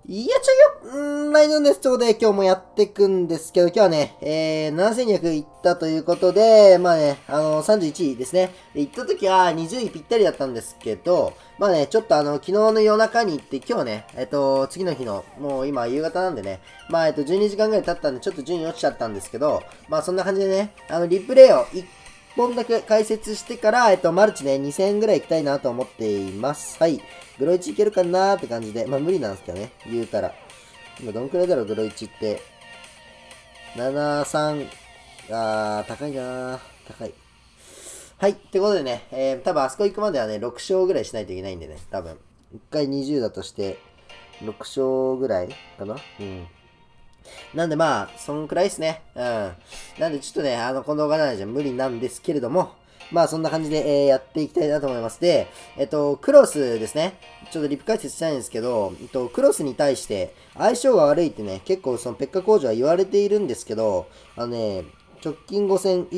いや、ライドネストで今日もやっていくんですけど、今日はね、7200いったということで、まあね、31位ですね。行った時は20位ぴったりだったんですけど、まあね、ちょっと昨日の夜中に行って、今日ね、次の日の、もう今夕方なんでね、まあ12時間ぐらい経ったんで、ちょっと順位落ちちゃったんですけど、まあそんな感じでね、リプレイを1本だけ解説してから、マルチね、2000円ぐらい行きたいなと思っています。はい。グロイチいけるかなーって感じで、まあ無理なんですけどね、言うたら。今どんくらいだろう、グロイチって。7、3、高いなー。高い。はい。ってことでね、多分あそこ行くまではね、6勝ぐらいしないといけないんでね、多分。1回20だとして、6勝ぐらいかなうん。なんでまあ、そんくらいですね。うん。なんでちょっとね、この動画なんじゃ無理なんですけれども、まあそんな感じで、やっていきたいなと思います。で、クロスですね。ちょっとリプ解説したいんですけど、クロスに対して相性が悪いってね、結構そのペッカ工場は言われているんですけど、直近5戦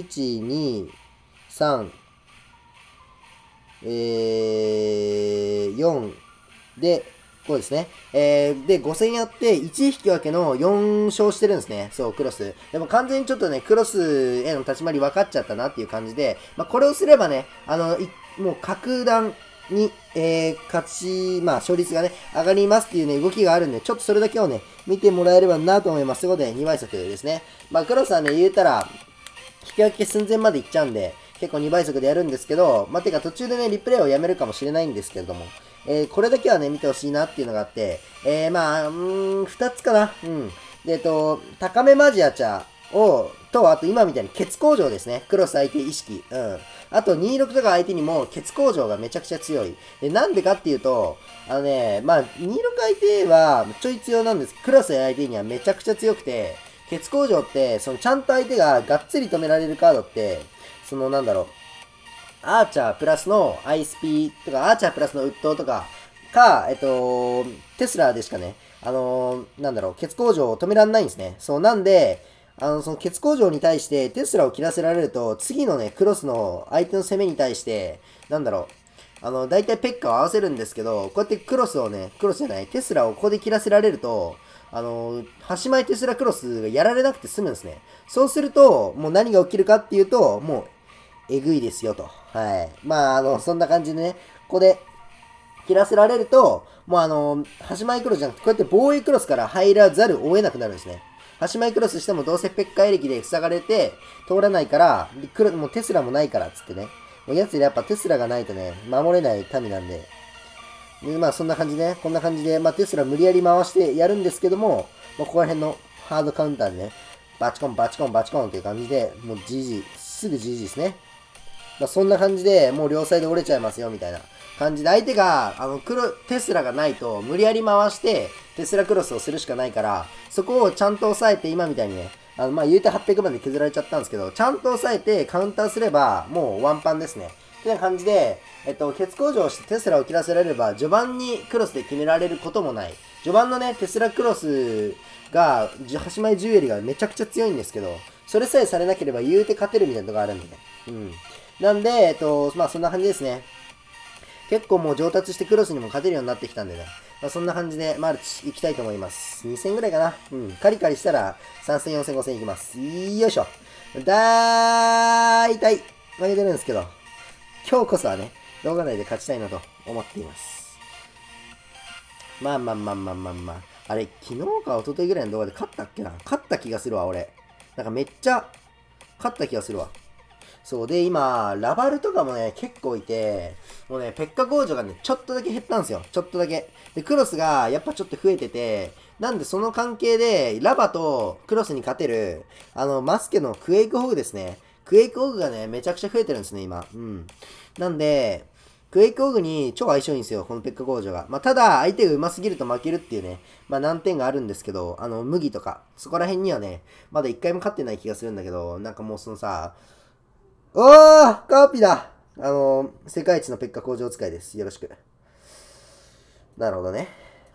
1、2、3、4で、こうですね。で、5戦やって、1引き分けの4勝してるんですね。そう、クロス。でも完全にちょっとね、クロスへの立ち回り分かっちゃったなっていう感じで、まあ、これをすればね、もう格段に、勝ち、まあ、勝率がね、上がりますっていうね、動きがあるんで、ちょっとそれだけをね、見てもらえればなと思います。ということで、2倍速ですね。まあ、クロスはね、言うたら、引き分け寸前までいっちゃうんで、結構2倍速でやるんですけど、まあ、てか途中でね、リプレイをやめるかもしれないんですけれども、これだけはね、見てほしいなっていうのがあって、まあ、2つかな。うん。で、高めマジアチャと、あと今みたいにケツ工場ですね。クロス相手意識。うん。あと26とか相手にもケツ工場がめちゃくちゃ強い。で、なんでかっていうと、まあ、26相手はちょい強なんです。クロス相手にはめちゃくちゃ強くて、ケツ工場って、そのちゃんと相手ががっつり止められるカードって、そのなんだろう、アーチャープラスのアイスピーとか、アーチャープラスのウッドとか、テスラでしかね、なんだろう、ケツ工場を止めらんないんですね。そう、なんで、そのケツ工場に対してテスラを切らせられると、次のね、クロスの相手の攻めに対して、なんだろう、大体ペッカを合わせるんですけど、こうやってクロスをね、クロスじゃない、テスラをここで切らせられると、端前テスラクロスがやられなくて済むんですね。そうすると、もう何が起きるかっていうと、もう、えぐいですよと。はい。まあ、そんな感じでね、ここで切らせられると、もう端前クロスじゃなくて、こうやって防衛クロスから入らざるを得なくなるんですね。端前クロスしてもどうせペッカエレキで塞がれて通らないから、もうテスラもないからっつってね。もうやつでやっぱテスラがないとね、守れない民なんで。で、まあそんな感じでね、こんな感じで、まあテスラ無理やり回してやるんですけども、まあ、ここら辺のハードカウンターでね、バチコンバチコンバチコンっていう感じで、もう GG、すぐ GG ですね。まあそんな感じで、もう両サイド折れちゃいますよ、みたいな感じで、相手が、テスラがないと、無理やり回して、テスラクロスをするしかないから、そこをちゃんと抑えて、今みたいにね、まあ言うて800まで削られちゃったんですけど、ちゃんと抑えてカウンターすれば、もうワンパンですね。ってな感じで、ケツ工場してテスラを切らせられれば、序盤にクロスで決められることもない。序盤のね、テスラクロスが、端前10よりがめちゃくちゃ強いんですけど、それさえされなければ言うて勝てるみたいなとこあるんでね。うん。なんで、まあそんな感じですね。結構もう上達してクロスにも勝てるようになってきたんでね。まあそんな感じでマルチ行きたいと思います。2000ぐらいかな。うん。カリカリしたら3000、4000、5000いきます。よいしょ。だーいたい負けてるんですけど、今日こそはね、動画内で勝ちたいなと思っています。まあまあまあまあまあまあ。あれ、昨日か一昨日ぐらいの動画で勝ったっけな。勝った気がするわ、俺。なんかめっちゃ勝った気がするわ。そうで、今、ラバルとかもね、結構いて、もうね、ペッカ工場がね、ちょっとだけ減ったんですよ。ちょっとだけ。で、クロスがやっぱちょっと増えてて、なんでその関係で、ラバとクロスに勝てる、マスケのクエイクホグですね。クエイクホグがね、めちゃくちゃ増えてるんですね、今。うん。なんで、クエイクホグに超相性いいんですよ、このペッカ工場が。まあ、ただ、相手が上手すぎると負けるっていうね、まあ、難点があるんですけど、麦とか、そこら辺にはね、まだ一回も勝ってない気がするんだけど、なんかもうそのさ、おーカーピだ世界一のペッカ工場使いです。よろしく。なるほどね。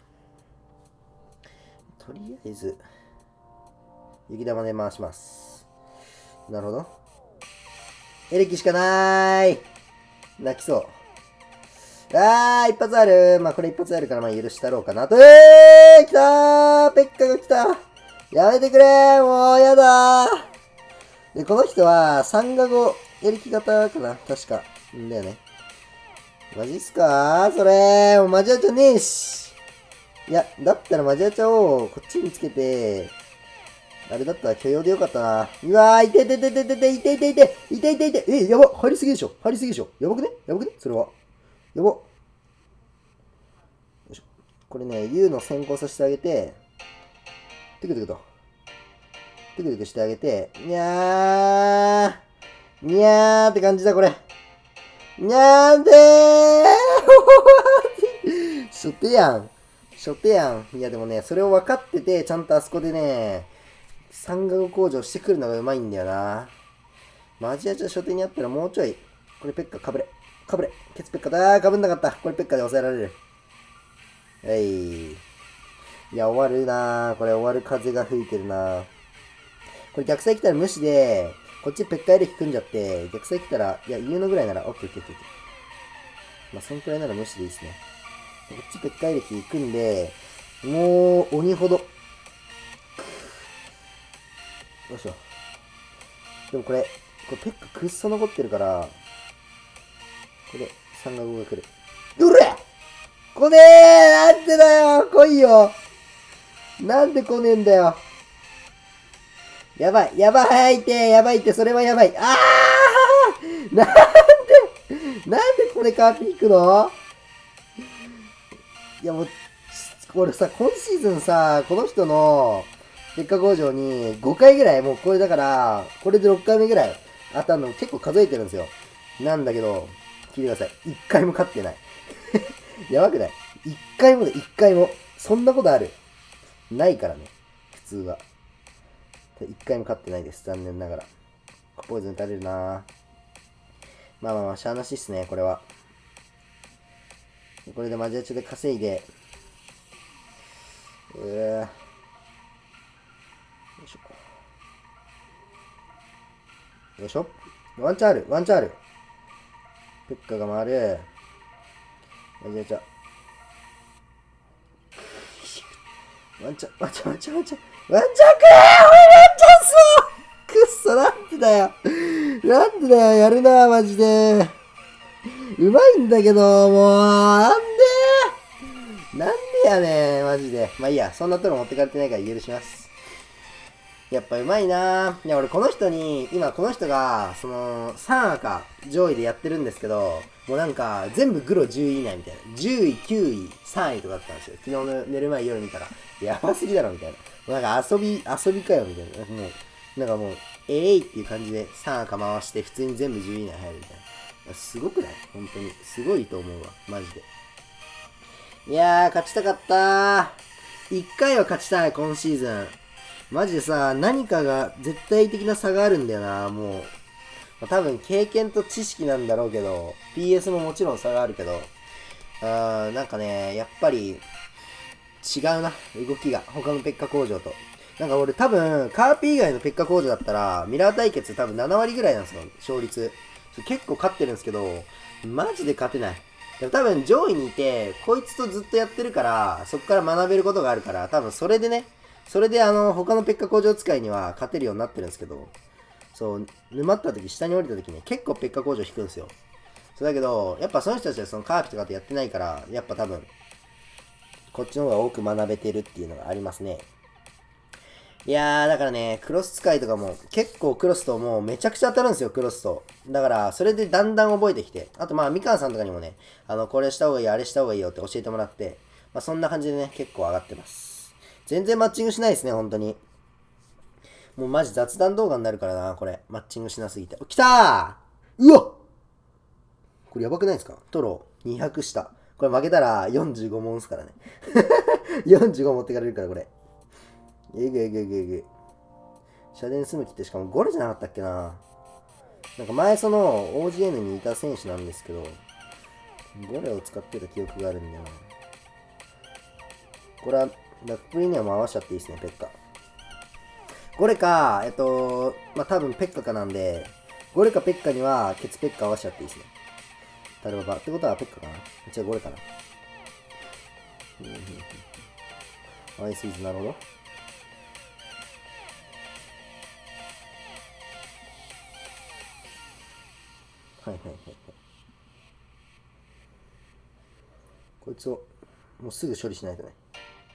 とりあえず、雪玉で回します。なるほど。エレキしかなーい。泣きそう。 一発ある。まあ、これ一発あるから、まあ、許したろうかなと。来たーペッカが来た。やめてくれーもう、やだー。で、この人は、サンガゴやりき方かな確か。んだよね。マジっすかそれもうマジアチャねえし。いや、だったらマジアチャをこっちにつけて、あれだったら許容でよかったな。うわー、痛い痛い痛い痛い痛い痛い痛い痛い痛い痛い痛い。やば入りすぎでしょ入りすぎでしょやばくねやばくねそれは。やば。よいしょ。これね、U の先行させてあげて、テクテクと。テクテクしてあげて、にゃー。にゃーって感じだ、これ。にゃーんでー初手やん。初手やん。いやでもね、それを分かってて、ちゃんとあそこでね、三角工場してくるのがうまいんだよな。マジアチャ初手にあったらもうちょい。これペッカかぶれ。かぶれ。ケツペッカだ。かぶんなかった。これペッカで抑えられる。いや、終わるなこれ終わる風が吹いてるなこれ逆サイ来たら無視で、こっちペッカエレキ組んじゃって、逆サイ来たら、いや、言うのぐらいなら、オッケーオッケーオッケー。まあ、そんくらいなら無視でいいですね。こっちペッカエレキ組んで、もう、鬼ほど。よいしょ。でもこれペッカくっそ残ってるから、これ、3が5が来る。うれ来ねえなんでだよ来いよなんで来ねえんだよやばい、やばいって、やばいって、それはやばい。なんでこれかピークのいやもう、これさ、今シーズンさ、この人の、結果工場に5回ぐらい、もうこれだから、これで6回目ぐらい当たるの結構数えてるんですよ。なんだけど、聞いてください。1回も勝ってない。やばくない ?1 回もで1回も。そんなことあるないからね。普通は。1回も勝ってないです。残念ながら。ポイズン打たれるなまあまあまあ、しゃあなしっすね、これは。これでマジアチョで稼いで。よいしょ。よいしょ。ワンチャンある、ワンチャンある。ペッカが回る。マジアチョ。ワンチャン、ワンチャン、ワンチャン、ワンチャン。ワンチャンくれー俺ワンチャンすくっそ、なんでだよ。なんでだよ、やるな、マジで。うまいんだけど、もう、なんでやねん、マジで。まあいいや、そんなとこ持ってかれてないから許します。やっぱうまいなぁ。いや、俺この人に、今この人が、3赤上位でやってるんですけど、もうなんか、全部グロ10位以内みたいな。10位、9位、3位とかだったんですよ。昨日の寝る前夜見たら。やばすぎだろ、みたいな。もうなんか遊びかよ、みたいな。もう、なんかもう、いっていう感じで3赤回して、普通に全部10位以内入るみたいな。すごくない本当に。すごいと思うわ。マジで。いやー、勝ちたかったー。1回は勝ちたい、今シーズン。マジでさ、何かが絶対的な差があるんだよな、もう。多分経験と知識なんだろうけど、PS ももちろん差があるけど、なんかね、やっぱり違うな、動きが。他のペッカ工場と。なんか俺多分、カーピー以外のペッカ工場だったら、ミラー対決多分7割ぐらいなんですよ、勝率。結構勝ってるんですけど、マジで勝てない。でも多分上位にいて、こいつとずっとやってるから、そこから学べることがあるから、多分それで他のペッカ工場使いには勝てるようになってるんですけど、そう、沼った時、下に降りた時ね、結構ペッカ工場引くんですよ。そうだけど、やっぱその人たちはそのカーピとかってやってないから、やっぱ多分、こっちの方が多く学べてるっていうのがありますね。いやー、だからね、クロス使いとかも、結構クロスともうめちゃくちゃ当たるんですよ、クロスと。だから、それでだんだん覚えてきて。あとまあ、みかんさんとかにもね、これした方がいい、あれした方がいいよって教えてもらって、まあそんな感じでね、結構上がってます。全然マッチングしないですね、本当に。もうマジ雑談動画になるからな、これ。マッチングしなすぎて。来たーうわこれやばくないですかトロ200した。これ負けたら45問っすからね。45持ってかれるから、これ。えぐえぐえぐえぐ。社電住む気ってしかもゴレじゃなかったっけな。なんか前OGN にいた選手なんですけど、ゴレを使ってた記憶があるんだよな。これは、ラップリには回しちゃっていいですね、ペッカ。ゴレか、まあ、多分ペッカかなんで、ゴレかペッカにはケツペッカ合わしちゃっていいですね。 タルババ。ってことはペッカかな。じゃあゴレかな。アイスイズ、なるほど。はいはいはいはい。こいつをもうすぐ処理しないとね。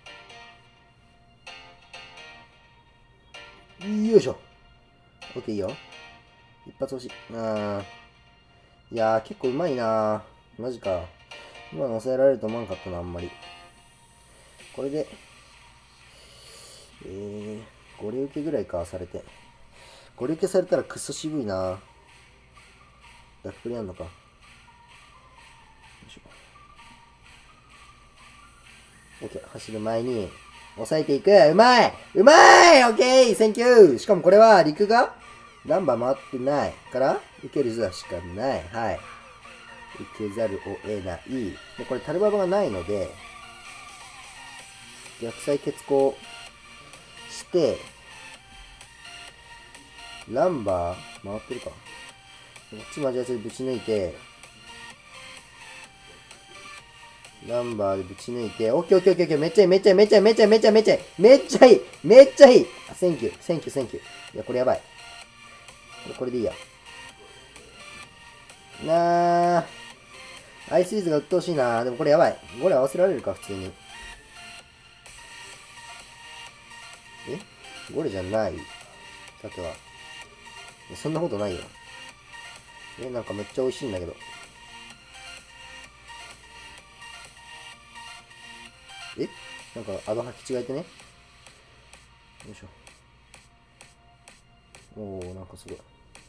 よいしょ。オッケー、いいよ。一発欲しい。いやー、結構うまいなー。マジか。今の抑えられると思わんかったな、あんまり。これで、ゴリ受けぐらいか、されて。ゴリ受けされたらクソ渋いな。ダックプリあんのか。よいしょ。オッケー、走る前に、抑えていく。うまいうまいオッケーセンキューしかもこれは陸がナンバー回ってないから、受ける図はしかない。はい。受けざるを得ない。で、これタルババがないので、逆サイ決行して、ランバー回ってるか。こっちマジアスでぶち抜いて、ランバーでぶち抜いて、オッケーオッケーオッケー、めっちゃいい、めっちゃいい、めっちゃいい、めっちゃいい、めっちゃいい、めっちゃいい、めっちゃいい、めっちゃいい。あ、センキュー、センキュー、センキュー。いや、これやばい。これでいいや。アイスイズが鬱陶しいな。でもこれやばい。これ合わせられるか、普通に。ゴレじゃない。さては。そんなことないよ。なんかめっちゃ美味しいんだけど。なんかアド履き違えてね。よいしょ。おー、なんかすごい。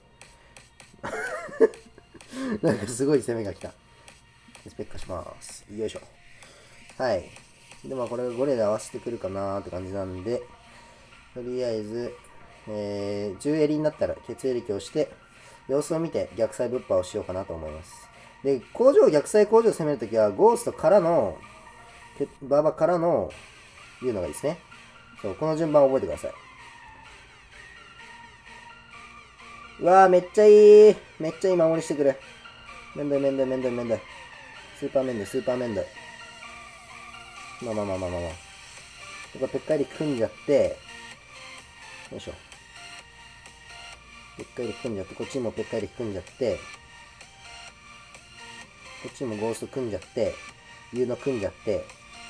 なんかすごい攻めが来た。スペッカします。よいしょ。はい。で、まあこれがゴレで合わせてくるかなーって感じなんで、とりあえず、10襟になったら血エリキをして、様子を見て逆サイぶっ破をしようかなと思います。で、逆サイ工場を攻めるときは、ゴーストからの、バーバからの、いうのがいいですね。そう、この順番を覚えてください。うわー、めっちゃいい。めっちゃいい守りしてくる。めんどいめんどいめんどいめんどい。スーパーめんどい、スーパーめんどい。まあ。ここペッカリ組んじゃって、よいしょ。ペッカリ組んじゃって、こっちにもペッカリ組んじゃって、こっちにもゴースト組んじゃって、ユーノ組んじゃって、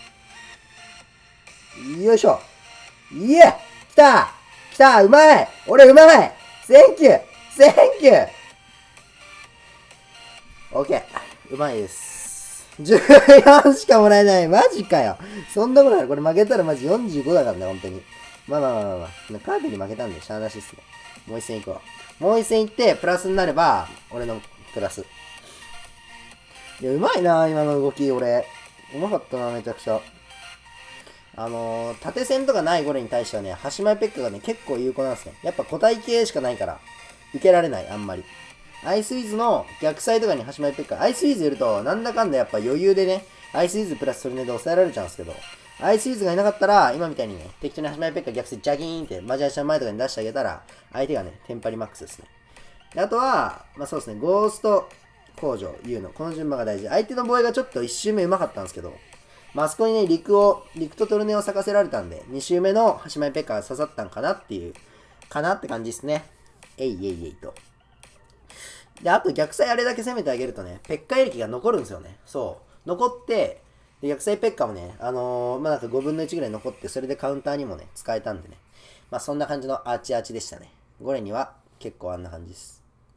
よいしょ。いえ来た来たうまい俺うまいセンキューセンキューオッケーうまいです。14しかもらえない。マジかよ。そんなことない。これ負けたらマジ45だからね、本当に。まあ。カードに負けたんで、しゃーなしっすね。もう一戦行こう。もう一戦行って、プラスになれば、俺のプラス。いや、うまいな今の動き、俺。うまかったなめちゃくちゃ。縦線とかないゴレに対してはね、端前ペッカがね、結構有効なんですね。やっぱ個体系しかないから、受けられない、あんまり。アイスイズの逆サイとかに端前ペッカ、アイスイズいると、なんだかんだやっぱ余裕でね、アイスイズプラスそれで抑えられちゃうんですけど、アイスイズがいなかったら、今みたいにね、適当に端前ペッカ逆サイジャギーンって、マジアシャン前とかに出してあげたら、相手がね、テンパリマックスですね。であとは、まあそうですね、ゴースト工場、いうの。この順番が大事。相手の防衛がちょっと1周目うまかったんですけど、まあ、あそこにね、陸とトルネを咲かせられたんで、2周目の端前ペッカーが刺さったんかなっていう、かなって感じですね。えいと。で、あと逆サイあれだけ攻めてあげるとね、ペッカエリキが残るんですよね。そう。残って、で逆サイペッカーもね、まあなんか5分の1ぐらい残って、それでカウンターにもね、使えたんでね。まあそんな感じのアーチアーチでしたね。ゴレには結構あんな感じです。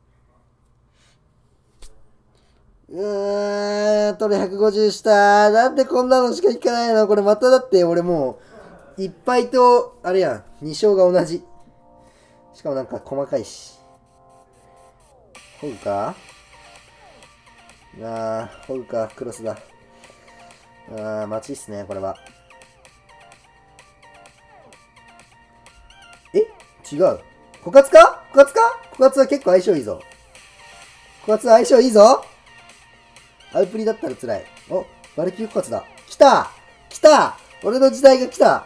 トレ150した。なんでこんなのしか引かないのこれまただって俺もう、いっぱいと、あれやん、2勝が同じ。しかもなんか細かいし。ホグかホグか、クロスだ。待ちっすね、これは。違う。枯渇か枯渇は結構相性いいぞ。枯渇は相性いいぞアウプリだったら辛い。お、バルキュー枯渇だ。来た俺の時代が来た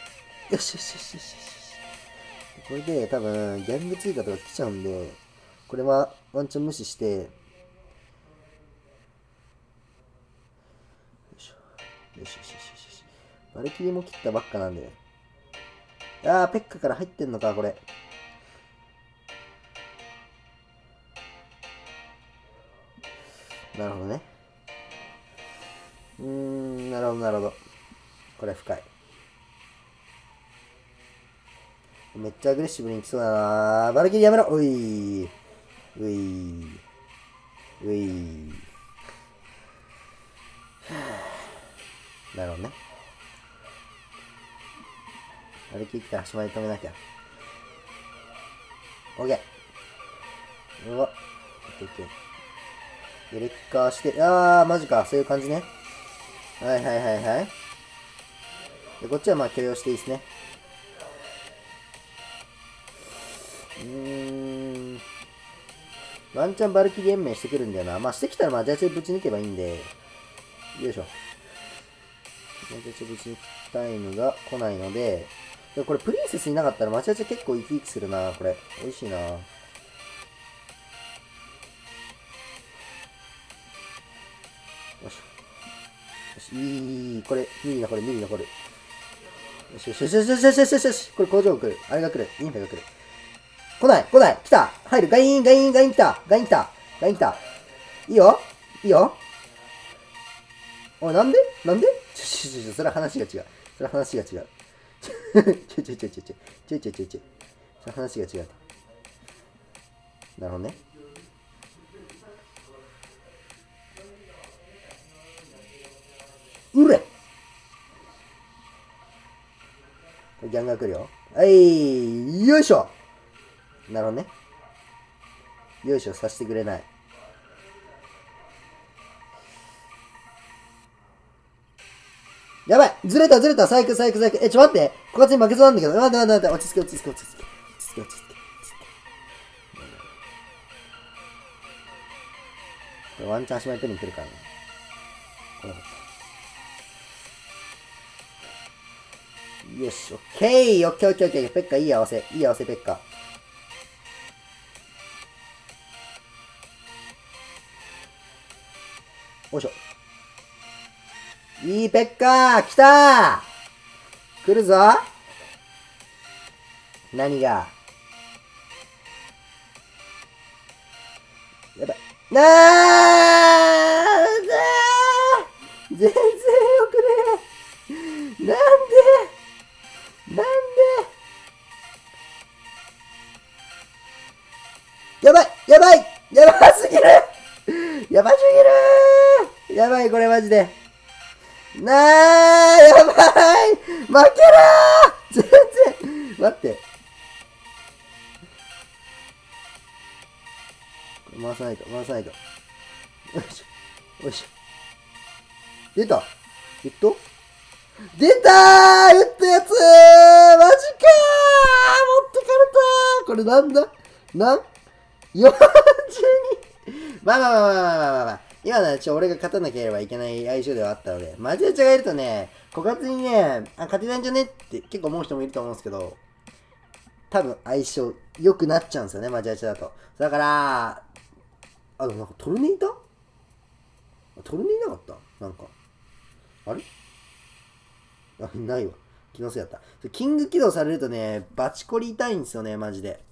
よし。これで多分、ギャング追加とか来ちゃうんで、ここれはワンチャン無視して、よいしょ。よしよしよしよし。バルキリーも切ったばっかなんで。ペッカから入ってんのか、これ。なるほどね。なるほど、なるほど。これ深い。めっちゃアグレッシブにいきそうだな。バルキリーやめろ。うい。うい。うい。なるほどね。バルキリー来たら端まで止めなきゃ。オッケー。うわ。オッケーオッケー。レッカーして、マジか。そういう感じね。はいはいはいはい。で、こっちはまあ許容していいですね。ワンチャンバルキリー延命してくるんだよな。まあしてきたらマジャチでぶち抜けばいいんで。よいしょ。マジャチぶち抜きタイムが来ないので、これプリンセスいなかったらマジャチ結構生き生きするな。これ。美味しいな。よし。よし、いい、これ、ミリ残る、ミリ残る。よしよしよしよしよしよしよしよし。これ工場来る。あれが来る。インフェが来る。来ない来ない来た入るガインガインガイン来たガイン来たガイン来たいいよいいよおい、なんでなんでそれは話が違う。それは話が違う。ちょ。それは話が違う。なるほどね。うれギャンが来るよ。よいしょなるほどね。よいしょさせてくれない。やばいずれた最悪。ちょ待って。こかつに負けそうなんだけど。待って。落ち着け。これワンチャン足前取りに来るからね。来なかった。よし、オッケー。ペッカいい合わせ、ペッカ。よいしょ。いいペッカー来たー来るぞ何がやばい。全然よくねなんでやばすぎるやばいこれマジで。やばい負ける全然待って。回さないと。よいしょ。出た出たー打ったやつーマジかー持ってかれたーこれなんだ42まあ。今のは俺が勝たなければいけない相性ではあったので、マジアチャがいるとね、枯渇にね、勝てないんじゃねって結構思う人もいると思うんですけど、多分相性良くなっちゃうんですよね、マジアチャだと。だから、でもなんかトルネいたトルネいなかったなんか。あれないわ。気のせいだった。キング起動されるとね、バチコリ痛いんですよね、マジで。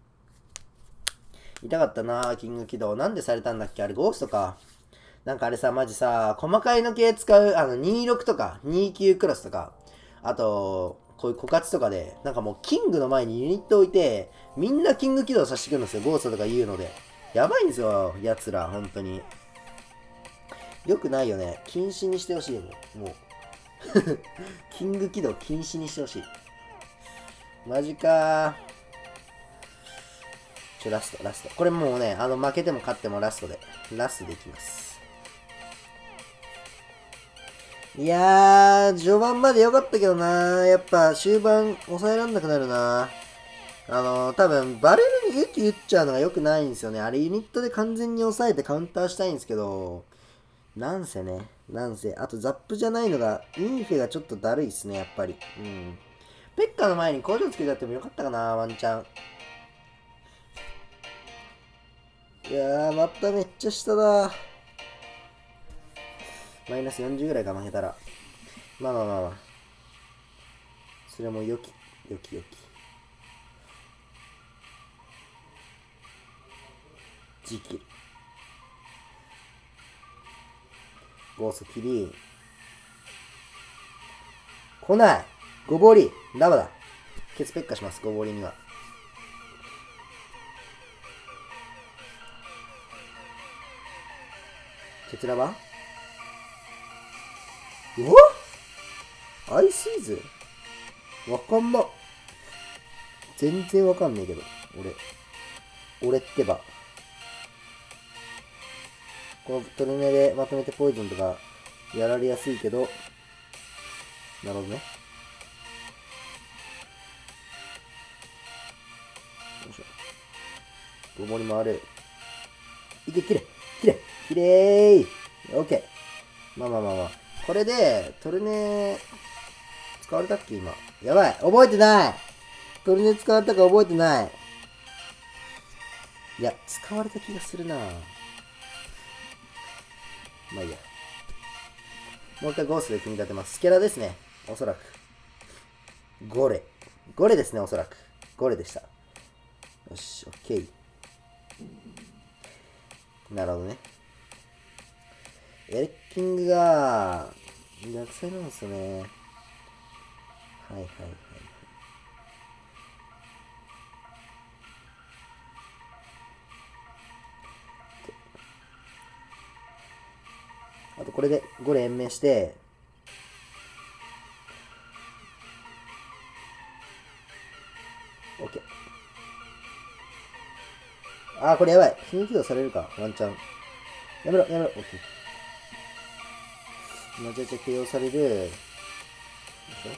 痛かったなキング起動。なんでされたんだっけあれゴーストか。なんかあれさ、マジさ、細かいの系使う、26とか、29クロスとか、あと、こういう枯渇とかで、なんかもうキングの前にユニット置いて、みんなキング起動させてくるんですよ。ゴーストとか言うので。やばいんですよ、奴ら、本当に。よくないよね。禁止にしてほしいもう。キング起動禁止にしてほしい。マジかラスト。これもうね、負けても勝ってもラストでいきます。いやー、序盤まで良かったけどなやっぱ終盤抑えらんなくなるな多分、バレルに打っちゃうのが良くないんですよね。あれユニットで完全に抑えてカウンターしたいんですけど、なんせ。あとザップじゃないのが、インフェがちょっとだるいっすね、やっぱり。ペッカの前に工場つけちゃってもよかったかなワンチャン。 いやー、まためっちゃ下だ。マイナス40ぐらいか、負けたら。まあまあまあまあ。それもよき。ジキル。ゴースキリ。来ない。ゴボリ。ラバだ。ケツペッカします、ゴボリには。ケツラバ。アイスイズわかんな。全然わかんねえけど。俺ってば。このトルネでまとめてポイズンとかやられやすいけど。なるほどね。よいしょ。ゴボリ回る。いけ、きれい。オッケー。まあ。これで、トルネ、使われたっけ今。やばい。覚えてない。トルネ使われたか覚えてない。いや、使われた気がするな。まあいいや。もう一回ゴーストで組み立てます。スケラですね。おそらく。ゴレですね、おそらく。ゴレでした。よし、オッケー。なるほどね。エレッキングが、逆サイなんですよね。はい。あとこれで5連延命して、OK。これやばい。死ぬ起動されるか、ワンチャン。やめろ、OK。めちゃくちゃ KO される。よいしょ。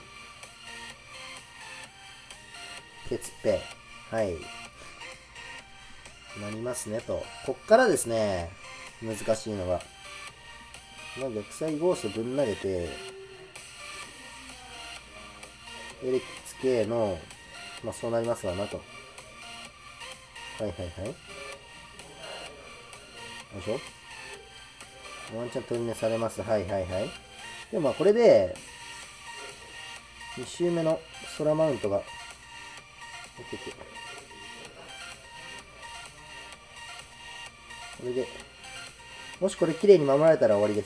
ケツペ。はい。なりますねと。こっからですね、難しいのが。逆サイゴーストぶん投げて、エレキツ系の、そうなりますわなと。はい。よいしょ。ワンチャン取り値されます。はい。でもこれで、2周目の空マウントが、OK。これで、もしこれ綺麗に守られたら終わりです。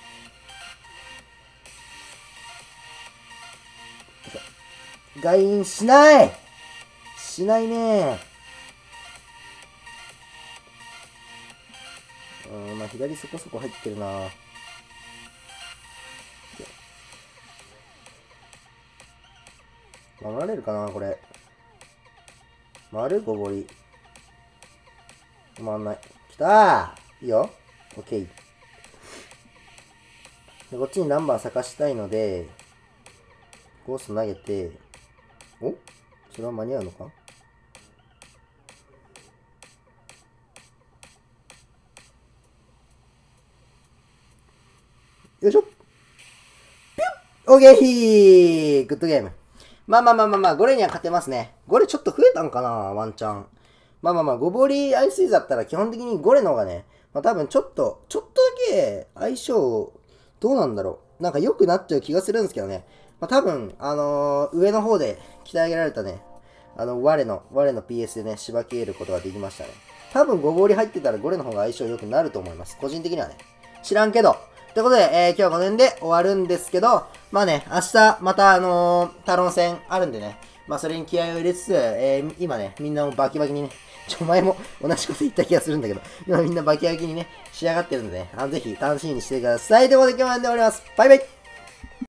外因しないね。左そこそこ入ってるな。守られるかなこれ。回るゴボリ。回んない。きたー。いいよ。オッケー。で、こっちにナンバー咲かしたいので、ゴースト投げて、それは間に合うのか。よいしょ。ピュッオーケーグッドゲーム。ゴレには勝てますね。ゴレちょっと増えたんかなワンチャン。ゴボリアイスイズだったら基本的にゴレの方がね、多分ちょっとだけ相性、どうなんだろう。なんか良くなっちゃう気がするんですけどね。多分、上の方で鍛え上げられたね、我の PS でね、しばけることができましたね。多分ゴボリ入ってたらゴレの方が相性良くなると思います。個人的にはね。知らんけど。ということで、今日はこの辺で終わるんですけど、明日、またタロン戦あるんでね、それに気合を入れつつ、今ね、みんなもバキバキにね、前も同じこと言った気がするんだけど、今みんなバキバキにね、仕上がってるんでね、ぜひ楽しみにしてください。ということで今日は終わります。バイバイ。